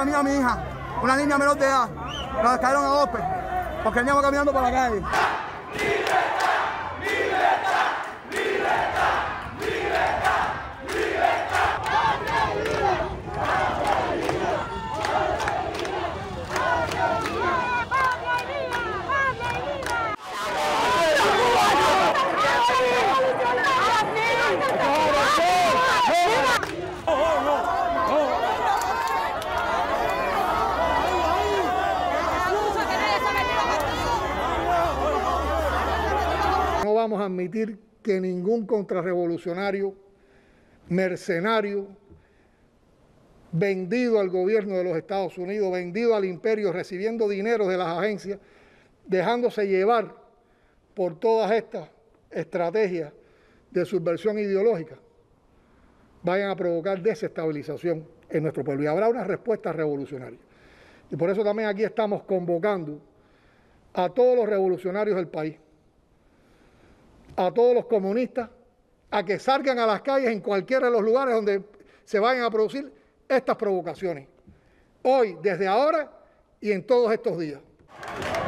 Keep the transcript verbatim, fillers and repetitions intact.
mía a mi hija, una niña menor de edad. Nos cayeron a golpe porque veníamos caminando por la calle. No vamos a admitir que ningún contrarrevolucionario, mercenario, vendido al gobierno de los Estados Unidos, vendido al imperio, recibiendo dinero de las agencias, dejándose llevar por todas estas estrategias de subversión ideológica, vayan a provocar desestabilización en nuestro pueblo. Y habrá una respuesta revolucionaria. Y por eso también aquí estamos convocando a todos los revolucionarios del país, a todos los comunistas, a que salgan a las calles en cualquiera de los lugares donde se vayan a producir estas provocaciones. Hoy, desde ahora y en todos estos días.